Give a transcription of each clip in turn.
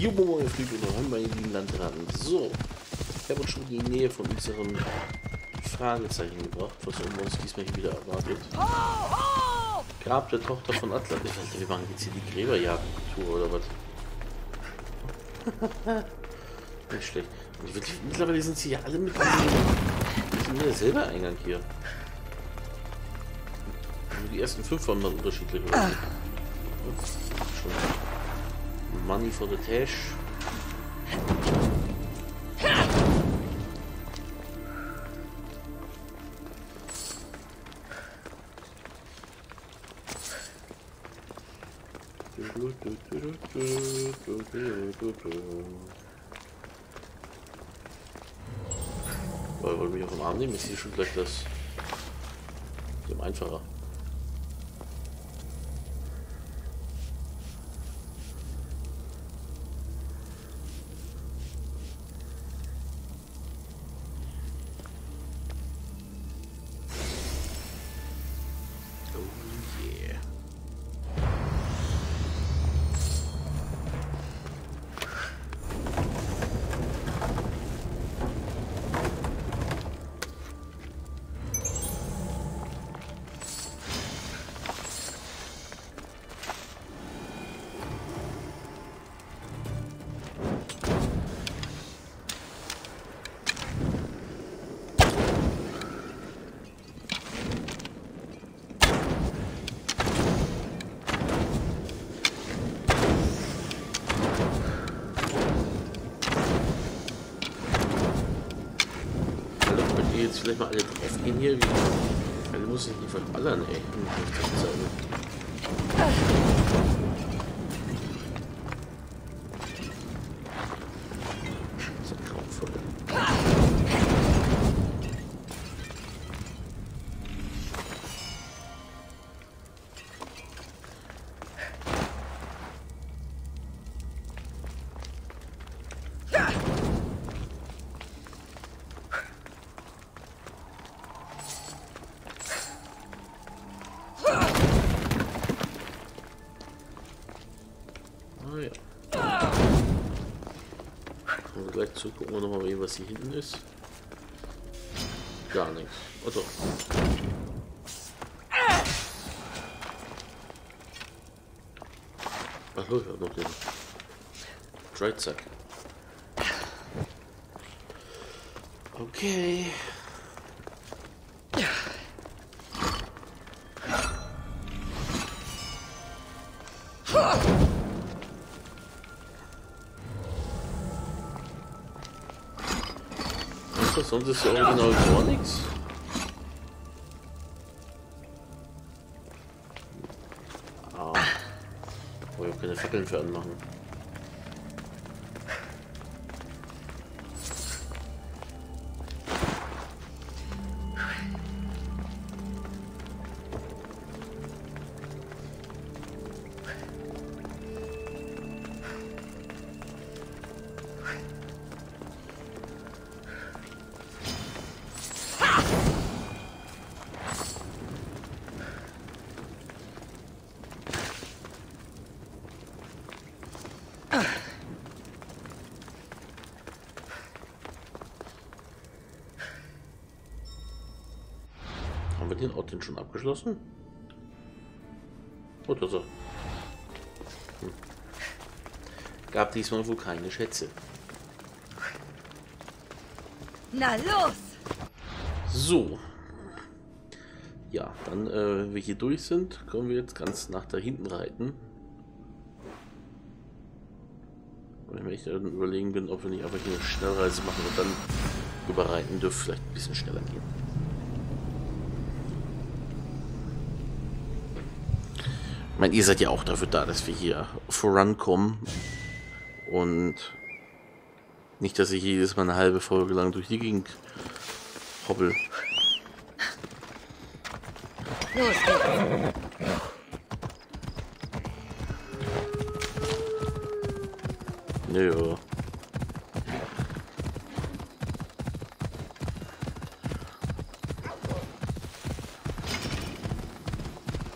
Moin Freunde und hallo meine lieben Landratten. So, ich habe uns schon in die Nähe von unserem Fragezeichen gebracht, was uns diesmal hier wieder erwartet. Grab der Tochter von Atlas. Ich weiß, wir machen jetzt hier die Gräberjagd-Tour oder was? Nicht schlecht. Und mittlerweile sind sie ja alle mit diesem derselbe Eingang hier. Nur die ersten 5 waren mal unterschiedlich. Oder? Schon. Money for the Tash. Wollte mich auf den Arm nehmen, ist hier schon gleich das einfacher. Jetzt vielleicht mal alle drauf gehen hier. Alle muss ich nicht verballern, ey. Das ist ein grauenvoll. Gleich zu gucken wir nochmal, was hier hinten ist. Gar nichts. Oh doch. Ach, ich hab noch den Dreizack. Okay. Sonst ist ja original gar nichts. Ah. Oh, ich habe keine Fackeln für anmachen. Haben wir den Ort denn schon abgeschlossen? Oh, das er. Gab diesmal wohl keine Schätze. Na los! So. Ja, dann, wenn wir hier durch sind, können wir jetzt ganz nach da hinten reiten. Wenn ich dann überlegen bin, ob wir nicht einfach hier eine Schnellreise machen und dann überreiten dürfen, vielleicht ein bisschen schneller gehen. Ich meine, ihr seid ja auch dafür da, dass wir hier vorankommen und nicht, dass ich jedes Mal eine halbe Folge lang durch die Gegend hoppel. Los geht's! Nö.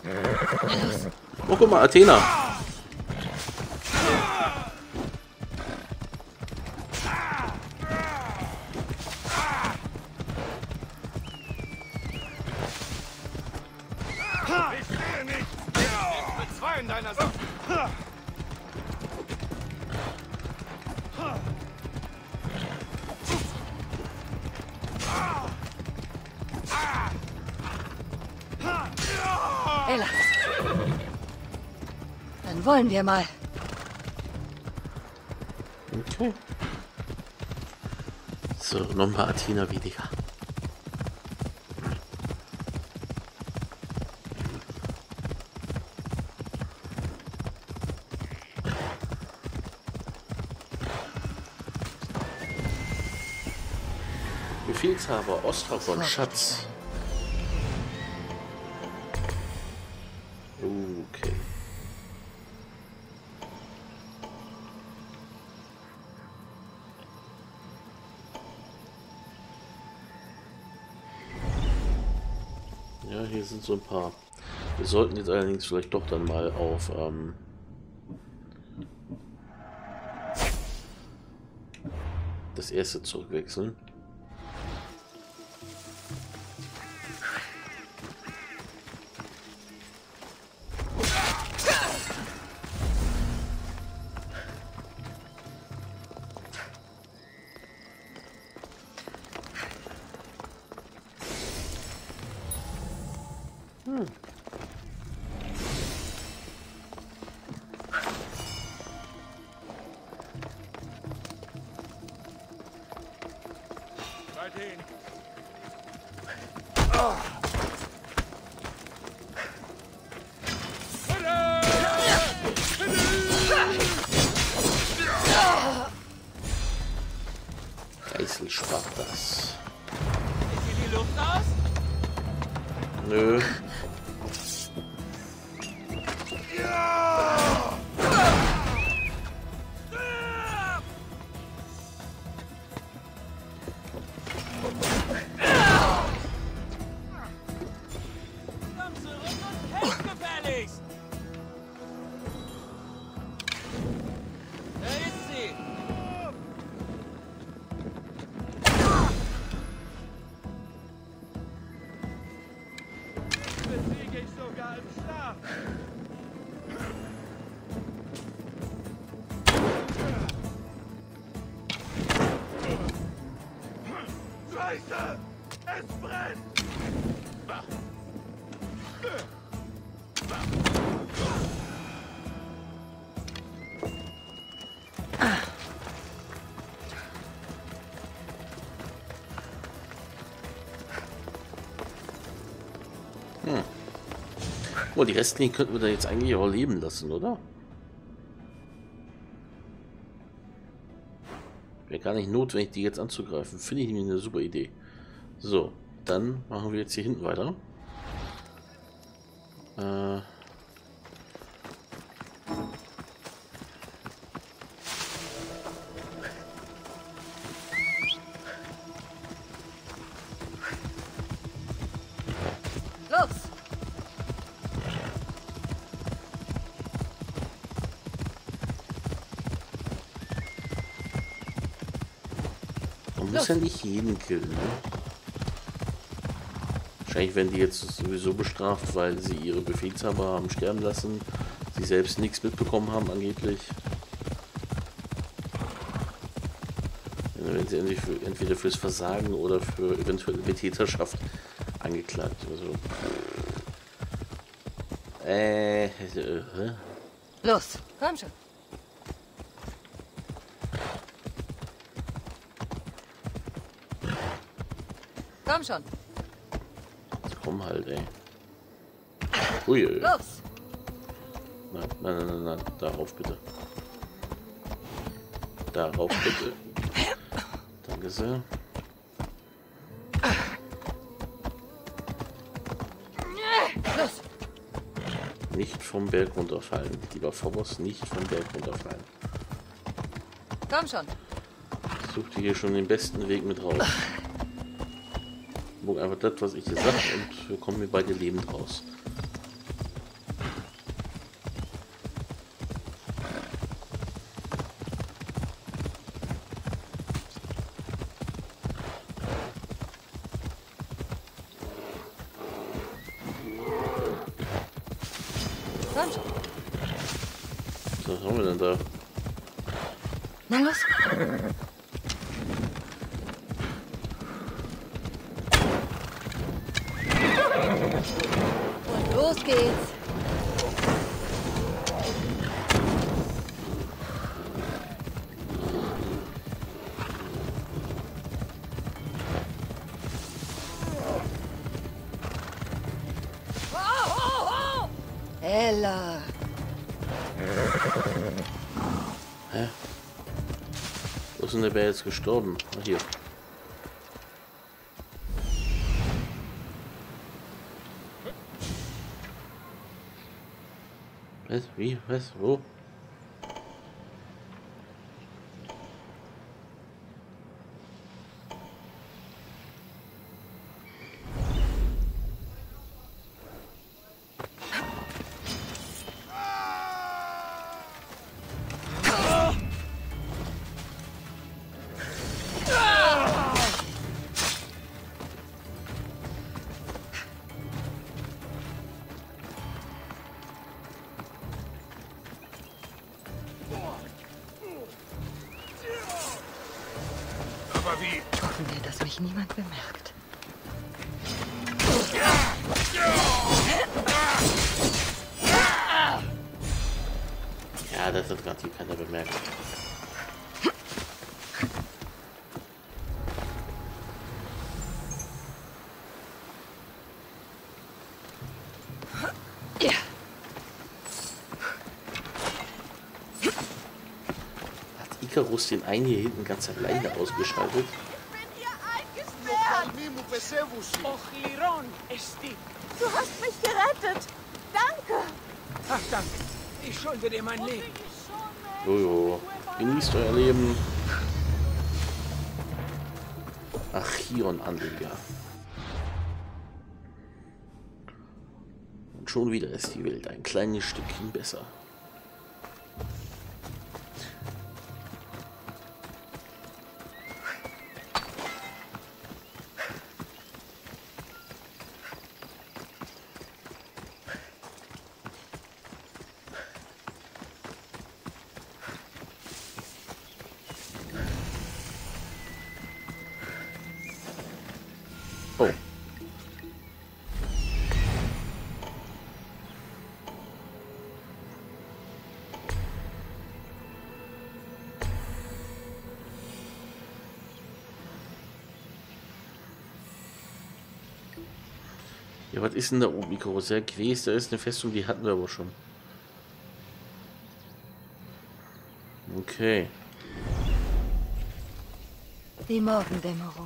Oh, guck mal, Athena. deiner Sache. Ella. Dann wollen wir mal. Okay. So, noch ein paar Athener weniger. Befehlshaber Ostragon Schatz. Okay. Ja, hier sind so ein paar. Wir sollten jetzt allerdings vielleicht doch dann mal auf das erste zurückwechseln. Seitdem. Geißel Spartas. Ist hier die Luft aus? Nö. Komm zurück und helft gefälligst! Da ist sie! Besiege ich sogar im Schlaf! Scheiße! Es brennt! Oh, die restlichen könnten wir da jetzt eigentlich auch leben lassen, oder? Wäre gar nicht notwendig, die jetzt anzugreifen. Finde ich nämlich eine super Idee. So, dann machen wir jetzt hier hinten weiter. Los! Man muss ja nicht jeden killen, ne? Wahrscheinlich werden die jetzt sowieso bestraft, weil sie ihre Befehlshaber haben sterben lassen, sie selbst nichts mitbekommen haben angeblich. Dann werden sie entweder fürs Versagen oder für eventuelle Betäterschaft angeklagt. Also, Los! Komm schon. Komm schon. komm halt, ey. Ui, ui. Los! Nein, nein, nein, nein, nein, darauf bitte. Darauf bitte. Danke sehr. Los! Nicht vom Berg runterfallen. Lieber Phobos, nicht vom Berg runterfallen. Komm schon. Such dir hier schon den besten Weg mit raus. Guck einfach das, was ich dir sag, und wir kommen hier beide lebend raus. Komm schon. Was haben wir denn da? Na los. Und los geht's. Ella. Hä? Wo ist denn der Bär jetzt gestorben? Ah, hier. Was? Wie? Was? Wo? Aber wie? Hoffen wir, dass mich niemand bemerkt. Ja, das hat gerade hier keiner bemerkt. Ja. Hat Icarus den einen hier hinten ganz alleine ausgeschaltet? Och, Liron, Esti. Du hast mich gerettet. Danke. Ach, danke. Ich schulde dir mein Leben. Jojo, genießt euer Leben. Archion-Anleger. Und schon wieder ist die Welt ein kleines Stückchen besser. Oh. Ja, was ist denn da oben, Icarus? Ja, Quest, da ist eine Festung, die hatten wir aber schon. Okay. Die Morgendämmerung.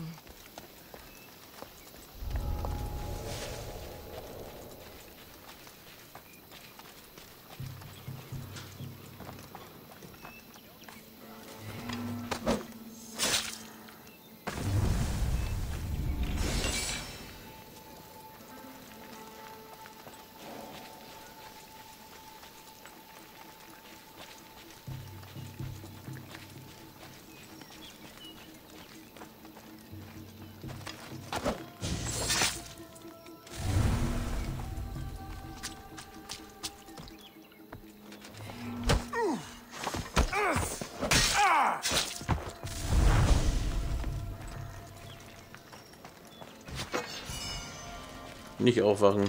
Nicht aufwachen.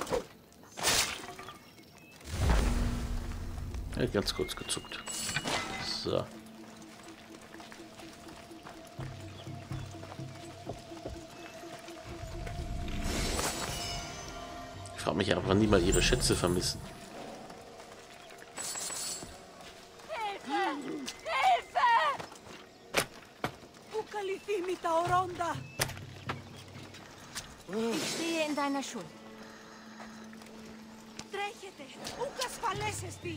Er hat ganz kurz gezuckt. So. Ich frage mich aber, wann die mal ihre Schätze vermissen. Hilfe! Ukalithimi Tauronda. Ich stehe in deiner Schuld. Τρέχετε! Ούκ ασφαλέσεστη!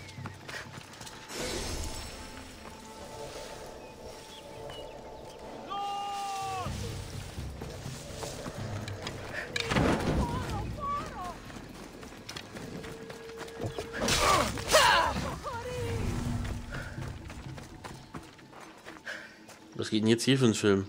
Was geht denn jetzt hier für ein Film?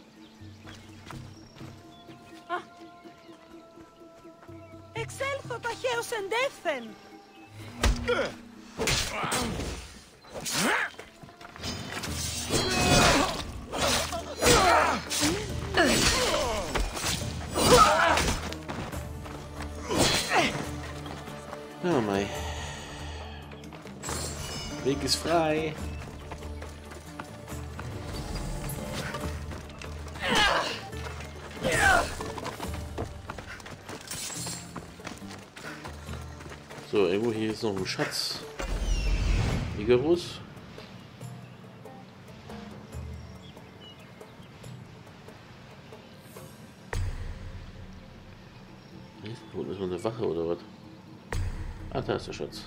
Εξέλθω ταχαίως εντεύθεν! Ja, mei. Weg ist frei. So, irgendwo hier ist noch ein Schatz. Icarus. Hier unten ist noch eine Wache oder was? Ah, da ist der Schatz.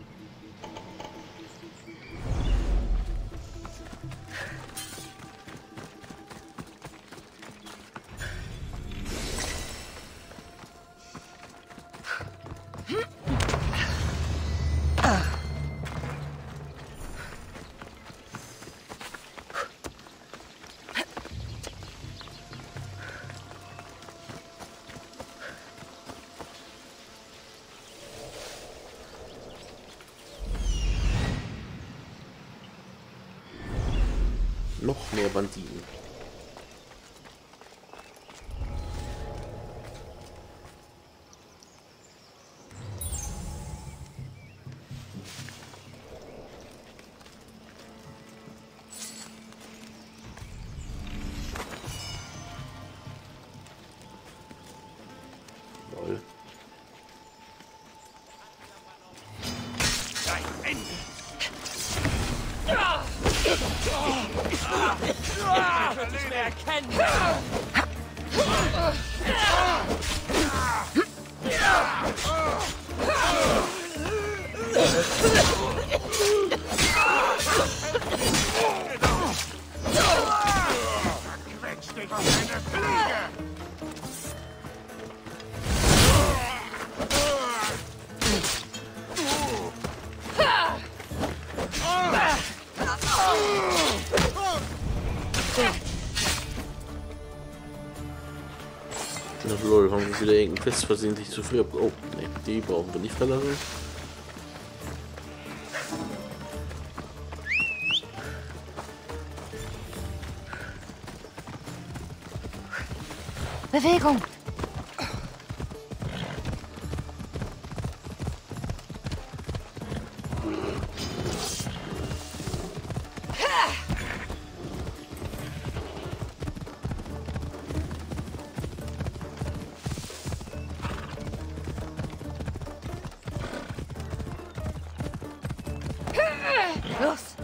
Noch mehr Banditen. Lol. Nicht mehr erkennen! Quetsch dich auf eine Fliege! Na lol, haben wir wieder irgendein Quest versehentlich zu früh. Oh, ne, die brauchen wir nicht verlassen. Bewegung! Los!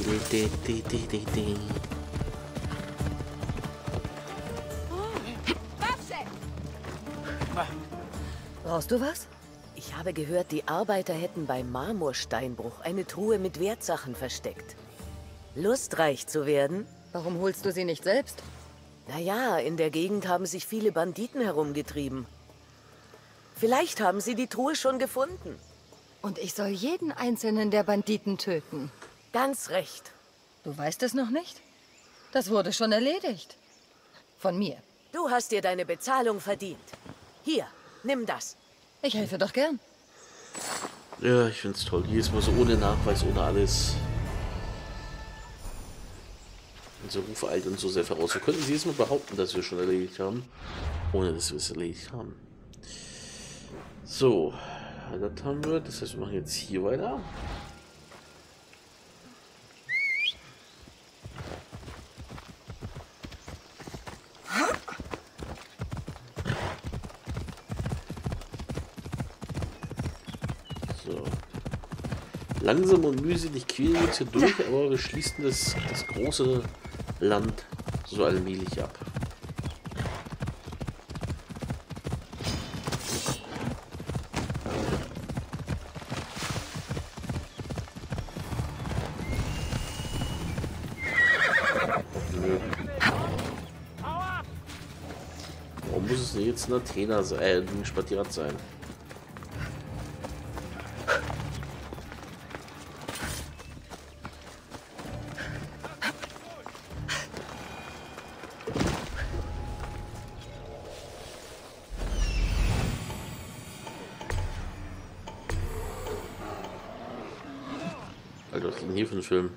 Brauchst du was? Ich habe gehört, die Arbeiter hätten beim Marmorsteinbruch eine Truhe mit Wertsachen versteckt. Lust, reich zu werden? Warum holst du sie nicht selbst? Naja, in der Gegend haben sich viele Banditen herumgetrieben. Vielleicht haben sie die Truhe schon gefunden. Und ich soll jeden einzelnen der Banditen töten. Ganz recht. Du weißt es noch nicht? Das wurde schon erledigt. Von mir. Du hast dir deine Bezahlung verdient. Hier, nimm das. Ich helfe doch gern. Ja, ich find's toll. Hier ist mal so ohne Nachweis, ohne alles. Und so uralt und so sehr voraus. Wir könnten sie jetzt mal behaupten, dass wir schon erledigt haben. Ohne dass wir es erledigt haben. So, das haben wir. Das heißt, wir machen jetzt hier weiter. So. Langsam und mühselig quälen wir uns hier durch, aber wir schließen das große Land so allmählich ab. Warum muss es denn jetzt ein Athena sein, ein Spatirat sein? Alter, was ist denn hier für ein Film?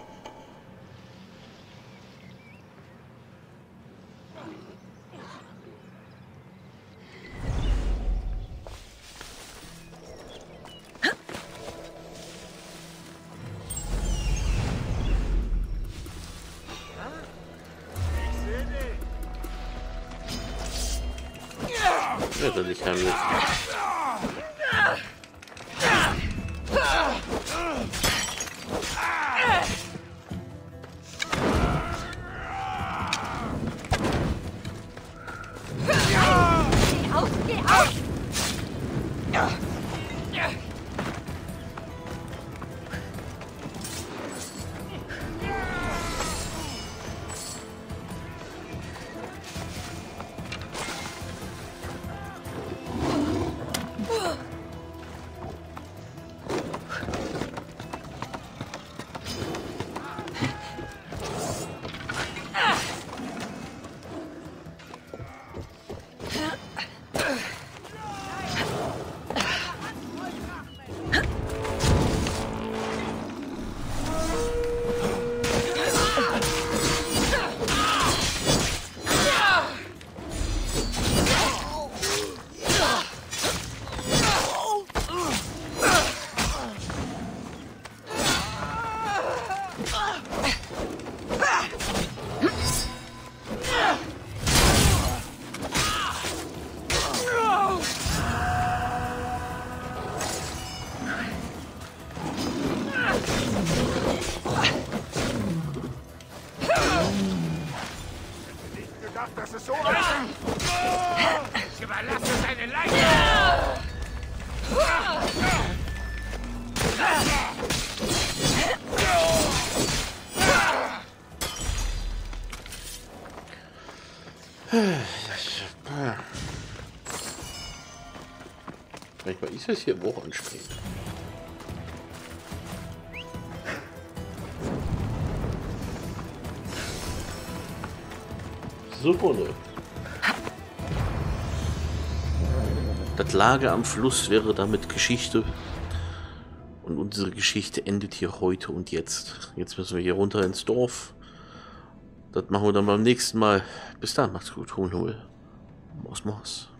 Ja, dann nicht heimlich. Geh auf, geh auf! Dass es so aussieht. Ich überlasse seine Leiche. Manchmal ist es hier auch anstrengend. So, Freunde. Das Lager am Fluss wäre damit Geschichte. Und unsere Geschichte endet hier heute und jetzt. Jetzt müssen wir hier runter ins Dorf. Das machen wir dann beim nächsten Mal. Bis dann, macht's gut. Hohl. Moss.